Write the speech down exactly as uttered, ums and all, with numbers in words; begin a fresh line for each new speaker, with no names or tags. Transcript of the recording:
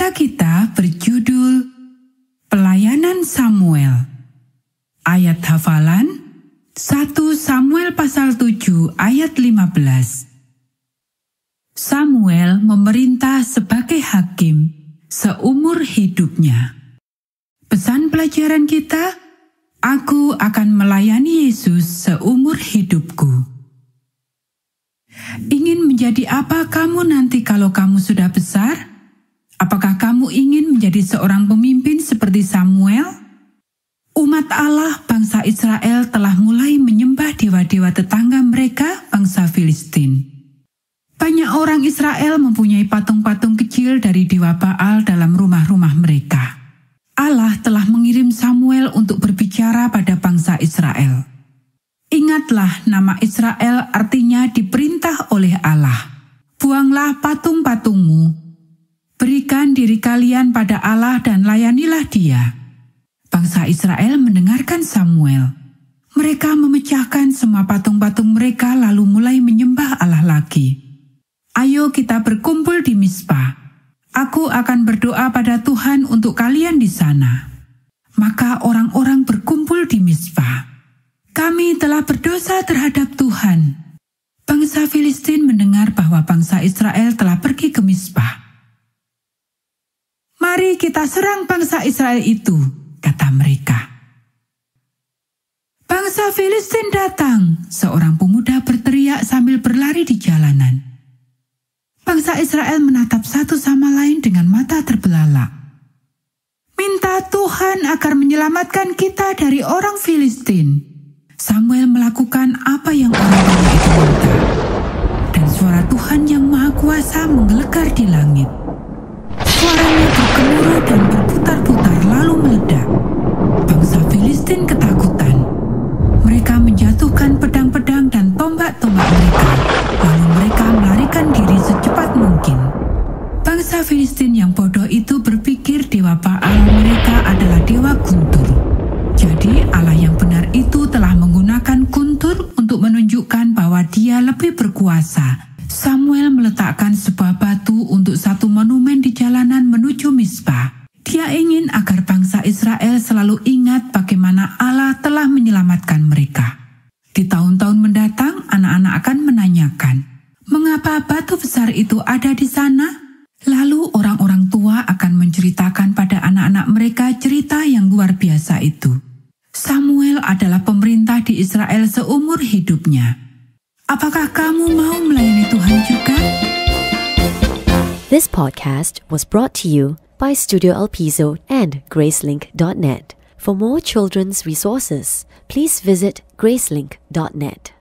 Cerita kita berjudul Pelayanan Samuel. Ayat hafalan satu Samuel pasal tujuh ayat lima belas. Samuel memerintah sebagai hakim seumur hidupnya. Pesan pelajaran kita, aku akan melayani Yesus seumur hidupku. Ingin menjadi apa kamu nanti kalau kamu sudah besar? Apakah kamu ingin menjadi seorang pemimpin seperti Samuel? Umat Allah bangsa Israel telah mulai menyembah dewa-dewa tetangga mereka, bangsa Filistin. Banyak orang Israel mempunyai patung-patung kecil dari dewa Baal dalam rumah-rumah mereka. Allah telah mengirim Samuel untuk berbicara pada bangsa Israel. Ingatlah, nama Israel artinya diperintah oleh Allah. Buanglah patung-patungmu. Berikan diri kalian pada Allah dan layanilah Dia. Bangsa Israel mendengarkan Samuel. Mereka memecahkan semua patung-patung mereka lalu mulai menyembah Allah lagi. Ayo kita berkumpul di Mizpah. Aku akan berdoa pada Tuhan untuk kalian di sana. Maka orang-orang berkumpul di Mizpah. Kami telah berdosa terhadap Tuhan. Bangsa Filistin mendengar bahwa bangsa Israel telah pergi ke Mizpah. Mari kita serang bangsa Israel itu, kata mereka. Bangsa Filistin datang, seorang pemuda berteriak sambil berlari di jalanan. Bangsa Israel menatap satu sama lain dengan mata terbelalak. Minta Tuhan agar menyelamatkan kita dari orang Filistin. Samuel melakukan apa yang orang tua itu minta. Dan suara Tuhan yang Maha Kuasa menggelegar di langit. Suaranya bergemuruh dan berputar-putar lalu meledak. Bangsa Filistin ketakutan. Mereka menjatuhkan pedang-pedang dan tombak-tombak mereka. Lalu mereka melarikan diri secepat mungkin. Bangsa Filistin yang bodoh itu berpikir dewa Baal mereka adalah dewa guntur. Jadi Allah yang benar itu telah menggunakan guntur untuk menunjukkan bahwa Dia lebih berkuasa. Samuel meletakkan sebuah batu untuk satu monumen di jalanan menuju Mizpah. Dia ingin agar bangsa Israel selalu ingat bagaimana Allah telah menyelamatkan mereka. Di tahun-tahun mendatang, anak-anak akan menanyakan, mengapa batu besar itu ada di sana? Lalu orang-orang tua akan menceritakan pada anak-anak mereka cerita yang luar biasa itu. Samuel adalah pemerintah di Israel seumur hidupnya. Apakah kamu mau melayani Tuhan juga?
This podcast was brought to you by Studio El Piso and Gracelink dot net. For more children's resources, please visit Gracelink dot net.